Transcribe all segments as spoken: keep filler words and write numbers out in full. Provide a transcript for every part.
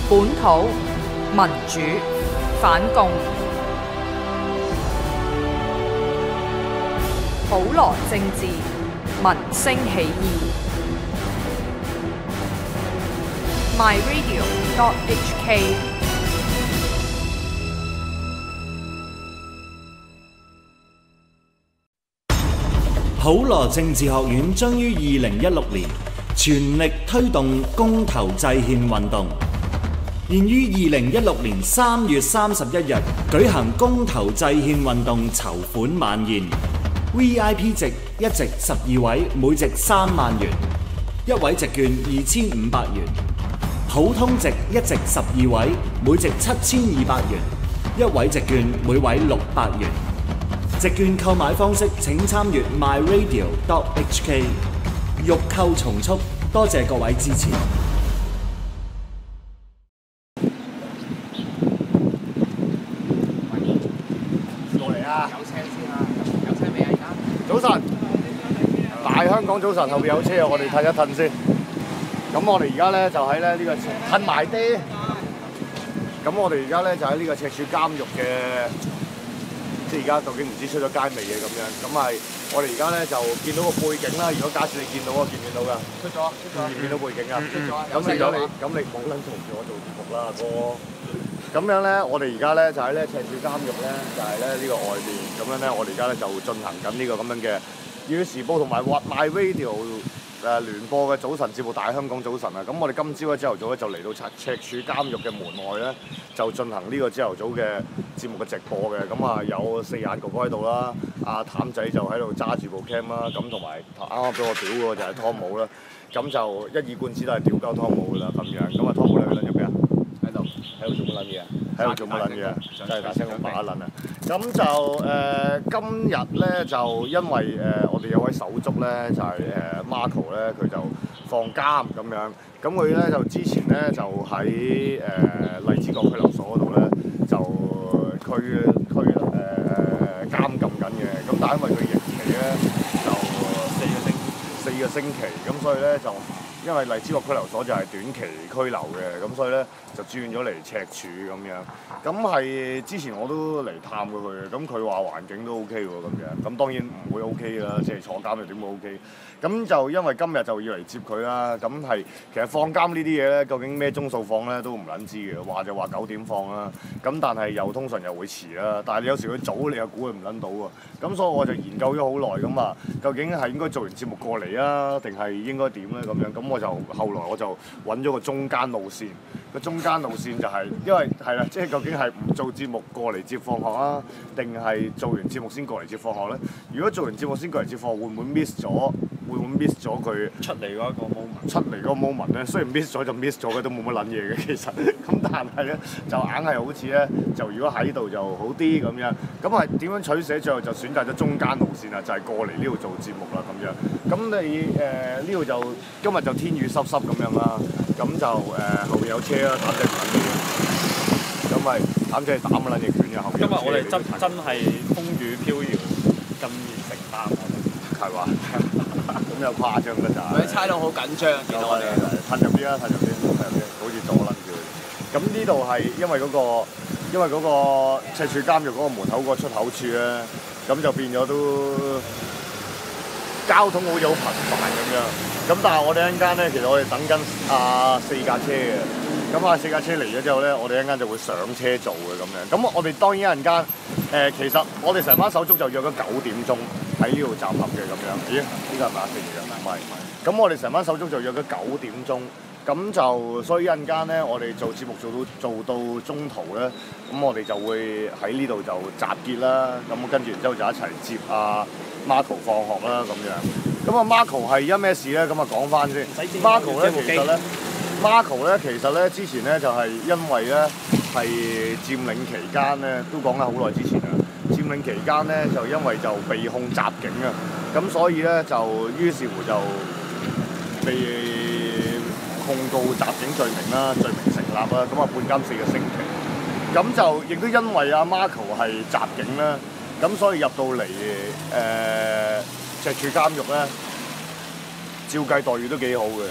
本土民主反共，普羅政治民聲起義。My Radio dot H K。 普羅政治學院將於二零一六年全力推動公投制憲運動，現於二零一六年三月三十一日舉行公投制憲運動籌款晚宴。V I P 席一席十二位，每席三萬元；一位席券二千五百元。普通席一席十二位，每席七千二百元；一位席券每位六百元。席券購買方式請參閱 My Radio dot H K。欲購從速，多謝各位支持。 過嚟啊！ 有車先啊！有車未啊？而家早晨，大香港早晨，後邊有車啊！我哋褪一褪先。咁我哋而家咧就喺咧呢個褪埋啲。咁我哋而家咧就喺呢個赤柱監獄嘅。即係而家究竟唔知出咗街未嘅咁樣，咁係我哋而家咧就見到個背景啦。如果假設你見到啊，見唔見到㗎？ 出咗，出咗。 見唔見到背景啊？ 出咗。 咁你咁你咁你冇撚嘈住我做節目啦，哥。咁樣咧，我哋而家咧就喺咧赤柱監獄咧，就係咧呢個外邊。咁樣咧，我哋而家咧就進行緊呢個咁樣嘅《粵語時報》同埋 My Radio 誒聯播嘅早晨節目《大香港早晨》啊。咁我哋今朝咧朝頭早咧就嚟到赤赤柱監獄嘅門外咧，就進行呢個朝頭早嘅節目嘅直播嘅。咁啊有四眼哥哥喺度啦，阿譚仔就喺度揸住部 cam 啦，咁同埋啱啱俾我屌嗰個就係湯姆啦。咁就一以貫之都係屌鳩湯姆噶啦咁樣。咁啊湯姆你去撚咗邊啊？喺度，喺度做乜撚嘢啊？喺度做乜撚嘢啊？真係大聲講把撚啊！咁就誒、呃、今日咧就因為誒、呃、我哋有位手足咧就係、是、誒、呃、Marco 咧佢就放監咁樣，咁佢咧就之前咧就喺誒、呃、荔枝角拘留所嗰度咧就拘拘誒、呃、監禁緊嘅，咁但係因為佢刑期咧就四個星四個星期，咁所以咧就。因為荔枝角拘留所就係短期拘留嘅，咁所以咧就轉咗嚟赤柱咁樣。咁係之前我都嚟探過佢嘅，咁佢話環境都 O K 喎咁樣。咁當然唔會 O K 啦，即係坐監又點會 O K？咁就因為今日就要嚟接佢啦。咁係其實放監呢啲嘢咧，究竟咩鐘數放咧都唔撚知嘅。話就話九點放啦，咁但係又通常又會遲啦。但係你有時佢早，你又估佢唔撚到喎。咁所以我就研究咗好耐咁啊，究竟係應該做完節目過嚟啊，定係應該點咧咁樣？咁我就後來我就揾咗個中間路線。個中間路線就係、是、因為係啦，即係究竟係唔做節目過嚟接放學啊，定係做完節目先過嚟接放學咧？如果做完節目先過嚟接放學，會唔會 miss 咗？會唔會 miss 咗佢出嚟嗰一個 moment？ 出嚟嗰個 moment 咧，雖然 miss 咗就 miss 咗嘅，都冇乜撚嘢嘅其實。咁但係咧，就硬係好似咧，就如果喺度就好啲咁樣。咁係點樣取捨？最後就選擇咗中間路線啊，就係、是、過嚟呢度做節目啦咁樣。咁你誒呢度就今日就天雨濕濕咁樣啦。咁就誒、呃、後面有車啦，膽仔唔撚嘢。咁咪膽仔係膽撚嘢捲嘅後面。 今日我哋真真係風雨飄搖，咁承擔我哋。 係嘛？咁又誇張㗎咋？ 佢差佬好緊張，見到我哋。 褪入啲啦，褪入啲，褪入啲，好似阻撚住佢。咁呢度係因為嗰、那個，因為嗰個赤柱監獄嗰個門口嗰個出口處咧，咁就變咗都交通好似好頻繁咁樣。咁但係我哋一陣間咧，其實我哋等緊啊四架車嘅。咁啊四架車嚟咗之後咧，我哋一陣間就會上車做嘅咁樣。咁我哋當然一陣間誒，其實我哋成班手足就約咗九點鐘喺呢度集合嘅咁樣。咦？呢個係咪啊？四月啊？唔係唔係。咁我哋成班手足就約咗九點鐘。咁就所以一陣間咧，我哋做節目做到做到中途咧，咁我哋就會喺呢度就集結啦。咁跟住然之後就一齊接阿 Marco 放學啦咁樣。咁啊 Marco 係因咩事咧？咁啊講翻先。Marco 咧其實咧 ，Marco 咧其實咧之前咧就係因為咧係佔領期間咧，都講緊好耐之前啦。佔領期間咧就因為就被控襲警啊，咁所以咧就於是乎就被控告襲警罪名啦，罪名成立啦，咁啊判監四個星期。咁就亦都因為阿 Marco 係襲警啦，咁所以入到嚟誒、呃、赤柱監獄咧，照計待遇都幾好嘅。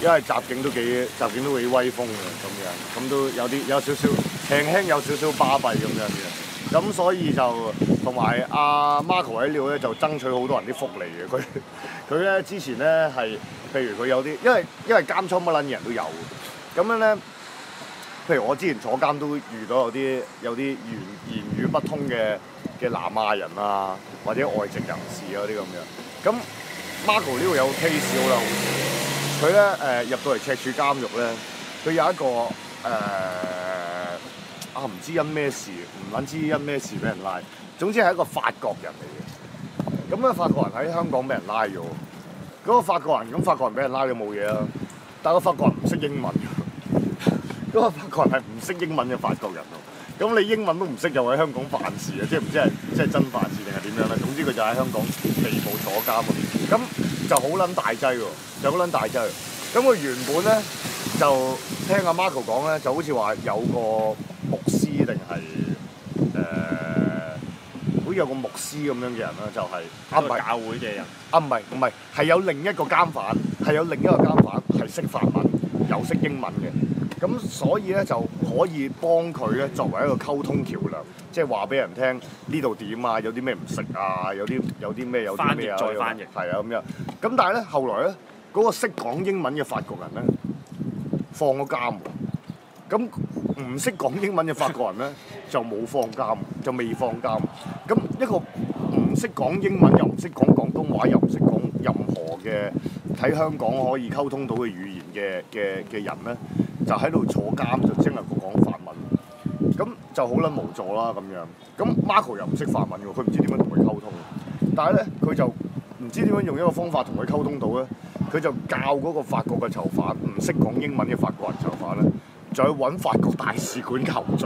因為襲警都幾襲警都幾威風嘅咁樣，咁都有啲有少少輕輕有少少巴閉咁樣嘅，咁所以就同埋阿 Marco 喺呢度咧就爭取好多人啲福利嘅，佢佢咧之前咧係譬如佢有啲，因為因為監倉乜撚嘢人都有，咁樣咧。譬如我之前坐監都遇到有啲有啲言言語不通嘅嘅南亞人啊，或者外籍人士啊啲咁樣。咁 Marco 呢度有 case 好啦，好似佢咧誒入到嚟赤柱監獄咧，佢有一個誒、呃、啊唔知因咩事，唔撚知因咩事俾人拉。總之係一個法國人嚟嘅。咁咧法國人喺香港俾人拉咗，嗰、那個法國人咁法國人俾人拉咗冇嘢啦，但係個法國人唔識英文。嗰個法國人係唔識英文嘅法國人喎，咁你英文都唔識又喺香港犯事啊！即係唔知係即係真犯事定係點樣咧？總之佢就喺香港被捕坐監喎，咁就好撚大劑喎，就好撚大劑。咁佢原本咧就聽阿 Marco 講咧，就好似話有個牧師定係誒，好似有個牧師咁樣嘅人啦，就係啊唔係教會嘅人啊唔係唔係係有另一個監犯，係有另一個監犯係識法文又識英文嘅。咁所以咧就可以幫佢咧作為一個溝通橋梁，即係話俾人聽呢度點啊，有啲咩唔食啊，有啲有啲咩有啲咩啊， 翻譯再翻譯， 係啊咁樣。咁但係咧後來咧嗰、嗰個識講英文嘅法國人咧放咗監喎，咁唔識講英文嘅法國人咧就冇放監，就未放監。咁一個唔識講英文又唔識講廣東話又唔識講任何嘅喺香港可以溝通到嘅語言嘅嘅嘅人咧，就喺度坐監就只能夠講法文，咁就好撚無助啦咁樣。咁 Marco 又唔識法文喎，佢唔知點樣同佢溝通。但係咧佢就唔知點樣用一個方法同佢溝通到咧，佢就教嗰個法國嘅囚犯，唔識講英文嘅法國人囚犯咧，就去揾法國大使館求助。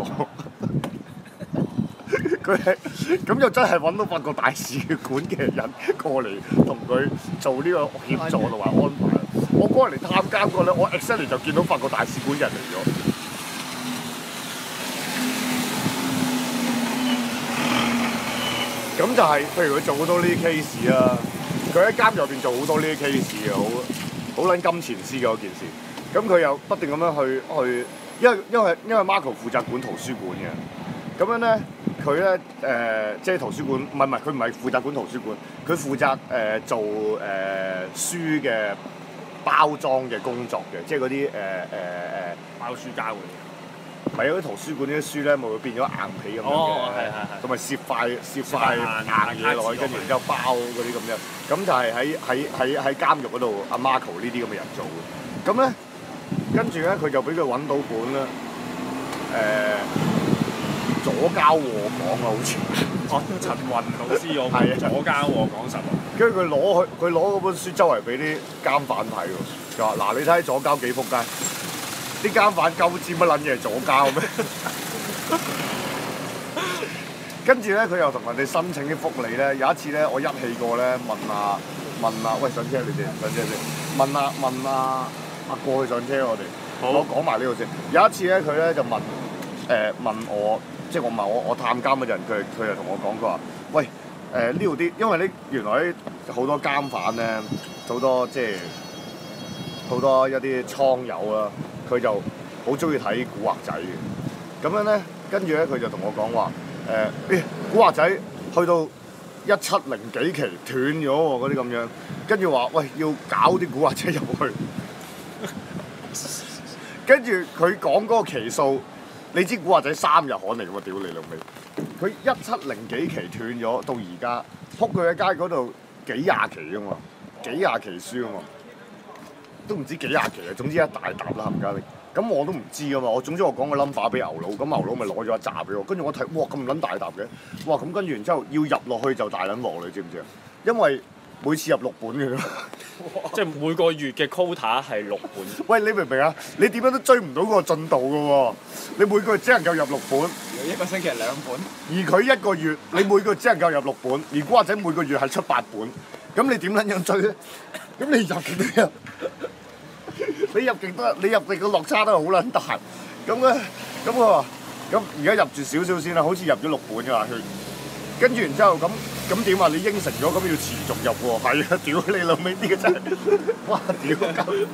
佢係咁就真係揾到法國大使館嘅人過嚟同佢做呢個協助同埋安排。我嗰日嚟探監過咧，我 exactly 就見到法國大使館人嚟咗。咁就係、是，譬如佢做好多呢啲 case 啊，佢喺監入邊做好多呢啲 case 啊，好好撚金錢絲嘅嗰件事。咁佢又不斷咁樣去去，因為因為因為 Marco 負責管圖書館嘅，咁樣咧。佢咧誒，即係圖書館，唔係唔係，佢唔係負責管圖書館，佢負責誒、呃、做誒、呃、書嘅包裝嘅工作嘅，即係嗰啲誒誒誒包書膠嘅。 唔係有啲圖書館啲書咧，咪會變咗硬皮咁樣嘅， 哦，係係係。 同埋攝塊攝塊硬嘢落去，跟住然之後包嗰啲咁樣，咁就係喺喺喺喺監獄嗰度，阿 Marco 呢啲咁嘅人做嘅。咁咧，跟住咧，佢就俾佢揾到本啦，誒、呃。左膠和講啊，好似哦，陳雲老師我係左膠和講實喎。 跟住佢攞去，佢攞嗰本書周圍俾啲監犯睇喎，就話嗱，你睇左膠幾撲街，啲監犯鳩知乜撚嘢係左膠咩？跟住咧，佢又同人哋申請啲福利咧。有一次咧，我一氣過咧問啊問啊，喂上車你哋上車先，問啊問啊阿過去上車我哋，我講埋呢度先。有一次咧，佢咧就問誒、呃、問我。即係我問我我探監嗰陣，佢佢就同我講，佢話：喂誒呢度啲，因為呢原來咧好多監犯咧，好多即係好多一啲倉友啦，佢就好中意睇古惑仔嘅。咁樣咧，跟住咧佢就同我講話誒，古惑仔去到一七零幾期斷咗喎，嗰啲咁樣，跟住話喂要搞啲古惑仔入去，跟住佢講嗰個期數。你知古惑仔三日刊嚟㗎嘛？屌你老味！佢一七零幾期斷咗，到而家撲佢喺街嗰度幾廿期啊嘛，幾廿期書啊嘛，都唔知幾廿期啊。總之一大沓啦，冚家拎。咁我都唔知啊嘛。我總之我講個 number 俾牛佬，咁牛佬咪攞咗一紮俾我。跟住我睇，哇咁撚大沓嘅，哇咁跟住然之後要入落去就大撚鑊，你知唔知啊？因為每次入六本嘅啫。 即係每個月嘅 quota 係六本。 喂，你明唔明啊？你點樣都追唔到嗰個進度㗎喎！你每個月只能夠入六本， 一個星期係兩本。 而佢一個月，你每個月只能夠入六本，而古惑仔每個月係出八本，咁你點撚樣追咧？咁你入極都入，你入極都，你入極個落差都係好撚大。咁咧，咁佢話：咁而家入住少少先啦，好似入咗六本㗎啦，佢。跟住然之後咁咁點啊？你應承咗咁要持續入喎，係啊！屌你老味啲嘅真係，哇！屌鳩，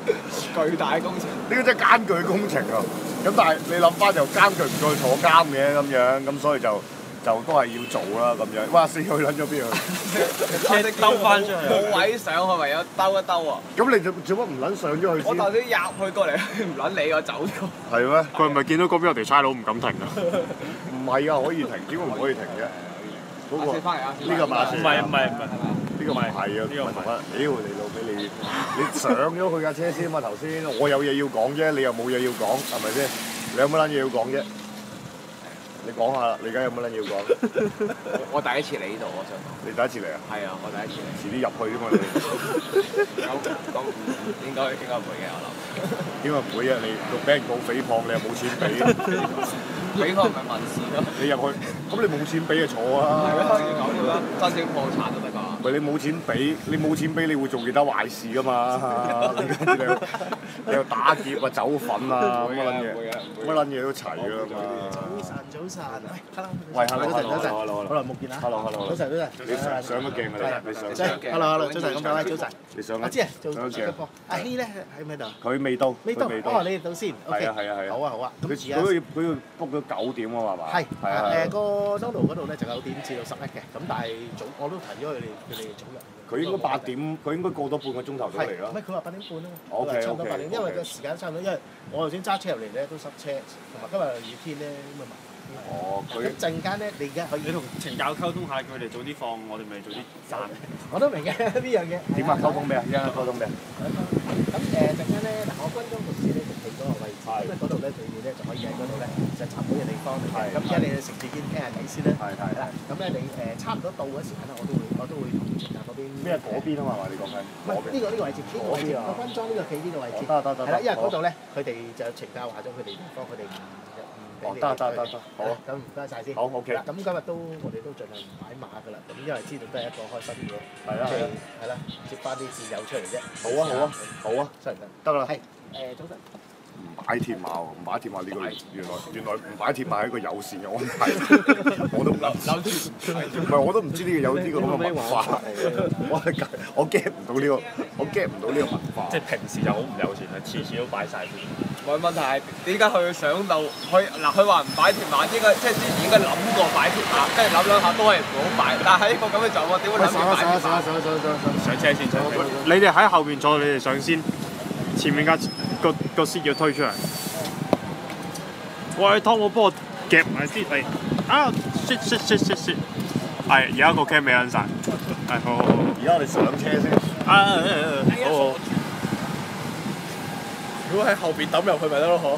巨大工程。 呢個真係艱巨工程啊！咁但係你諗翻就艱巨唔再坐監嘅咁樣，咁所以就就都係要做啦咁樣。哇！死佢撚咗邊去？ 車兜翻出去， 冇位上去，唯有兜一兜啊！ 咁你做做乜唔撚上咗去先？ 我頭先入去過嚟，唔撚理我走咗。 係咩？ 佢係咪見到嗰邊有條差佬唔敢停啊？ 唔係啊，可以停，點解唔可以停嘅？嗰個阿四翻嚟啊！ 呢個馬唔係唔係唔係， 呢個唔係啊，呢個唔係。屌你老味你，你上咗佢架車先嘛頭先，我有嘢要講啫，你又冇嘢要講，係咪先？你有乜撚嘢要講啫？你講下啦，你而家有乜撚嘢要講？ 我第一次嚟呢度，我想講。 你第一次嚟啊？ 係啊，我第一次嚟。 遲啲入去啫嘛你。 咁咁應該應該唔會嘅，我諗。 點解唔會啊？你俾人告誹謗，你又冇錢俾， 俾我咪民事咯。 你入去，咁你冇錢俾就坐啊。 係啊，要咁嘅啦，申請破產都得㗎。 喂，你冇錢俾，你冇錢俾，你會做其他壞事㗎嘛？你跟住你又你又打劫啊、走粉啊，乜撚嘢，乜撚嘢都齊㗎嘛。 早晨，早晨， 喂，hello 早晨，早晨， hello 好耐冇見啦。 hello hello， 早晨，早晨。 你上上咗鏡㗎你，你上上鏡。 hello hello，早晨咁多位，早晨。 你上我知啊，做上咗鏡。 阿希咧喺唔喺度？ 佢未到， 未到。 佢未哦，你哋到先。 係啊係啊係啊。 好啊好啊。 佢咁而家佢要佢要 book 咗九點啊嘛係嘛？ 係係啊。 誒個 Dono 嗰度咧就九點至到十一嘅，咁但係早我都提咗佢哋佢哋早入。 佢應該八點，佢應該過多半個鐘頭到嚟咯。 唔係佢話八點半啊嘛。 OK 差唔多八點， OK， 因為個時間差唔多，因為我頭先揸車入嚟咧都塞車，同埋今日雨天咧咁啊麻煩。 哦，佢一陣間咧，你而家可以你同懲教溝通下，佢哋早啲放，我哋咪早啲散。 我都明嘅呢樣嘢。 點啊？溝通咩啊？而家溝通咩啊？ 咁誒陣間咧，嗱我軍裝同事咧就企嗰個位置，咁咧嗰度咧對面咧就可以喺嗰度咧就插會嘅地方嚟嘅。咁而家你哋食住先傾下偈先啦。 係係係啦。咁咧你誒差唔多到嗰時間咧，我都會我都會同懲教嗰邊。 咩嗰邊啊嘛？話你講緊。 唔係呢個呢個位置，呢個位置個軍裝呢個企呢個位置。 得得得。 係啦，因為嗰度咧佢哋就懲教話咗佢哋地方，佢哋唔唔俾你。 得得得得，好。 咁唔該晒先。 好 OK。 咁今日都我哋都盡量唔擺馬㗎啦，咁因為知道都係一個開心嘅。 係啦係啦。 係啦，接翻啲戰友出嚟啫。 好啊好啊好啊， 得唔得？ 得啦。 係誒，早晨。 唔擺鐵馬喎，唔擺鐵馬呢個原來原來唔擺鐵馬係一個友善嘅安排，我都唔諗住，唔係我都唔知呢個有呢個咁嘅文化，我係我 get 唔到呢個，我 get 唔到呢個文化。 即係平時就好唔友善啦，次次都擺晒鐵。 冇問題係點解佢上到佢嗱？佢話唔擺鐵馬，應該即係之前應該諗過擺鐵馬，跟住諗兩下都係唔好擺。但係喺個咁嘅狀況，點會諗住擺鐵馬？ 上上上上上車先，上車。你哋喺後邊坐，你哋上先。前面架個個 seat 要推出嚟。喂，湯姆幫我夾埋先嚟。啊 shit shit shit shit shit。係，而家個 cam 未撚晒。係，好好好。 而家我哋上車先。 啊，好好。 如果喺後邊抌入去咪得咯，嗬？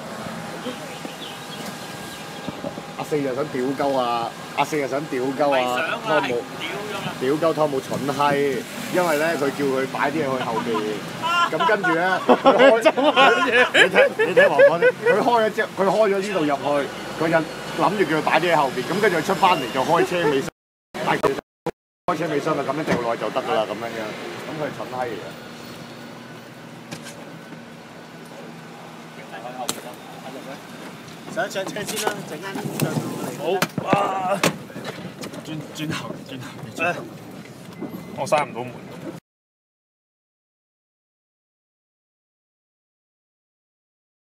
阿四又想屌鳩啊！阿四又想屌鳩啊！湯姆屌鳩湯姆蠢閪，因為咧佢叫佢擺啲嘢去後邊，咁跟住咧佢開，你聽你聽我講先，佢開咗之後，佢開咗呢度入去，佢就諗住叫佢擺啲喺後邊，咁跟住佢出翻嚟就開車尾箱，但係其實開車尾箱就咁樣掉落去就得㗎啦，咁樣樣，咁佢係蠢閪嚟嘅。 上一上車先啦，陣間上到嚟。 好啊！轉轉頭，轉頭，轉頭。我閂唔到門。